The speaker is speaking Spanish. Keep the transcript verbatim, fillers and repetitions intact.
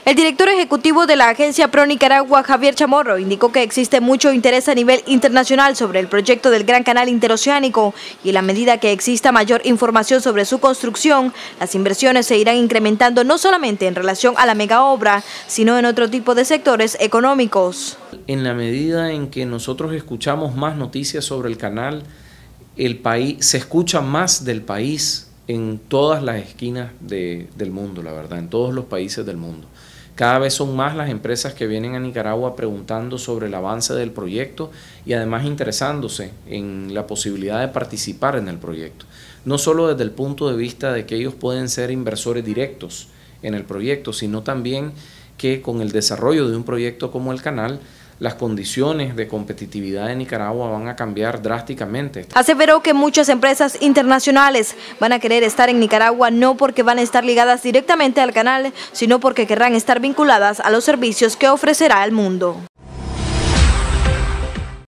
El director ejecutivo de la agencia Pro Nicaragua, Javier Chamorro, indicó que existe mucho interés a nivel internacional sobre el proyecto del Gran Canal Interoceánico y en la medida que exista mayor información sobre su construcción, las inversiones se irán incrementando no solamente en relación a la megaobra, sino en otro tipo de sectores económicos. En la medida en que nosotros escuchamos más noticias sobre el canal, el país se escucha más del país en todas las esquinas de, del mundo, la verdad, en todos los países del mundo. Cada vez son más las empresas que vienen a Nicaragua preguntando sobre el avance del proyecto y además interesándose en la posibilidad de participar en el proyecto. No solo desde el punto de vista de que ellos pueden ser inversores directos en el proyecto, sino también que con el desarrollo de un proyecto como el canal, las condiciones de competitividad de Nicaragua van a cambiar drásticamente. Aseveró que muchas empresas internacionales van a querer estar en Nicaragua no porque van a estar ligadas directamente al canal, sino porque querrán estar vinculadas a los servicios que ofrecerá al mundo.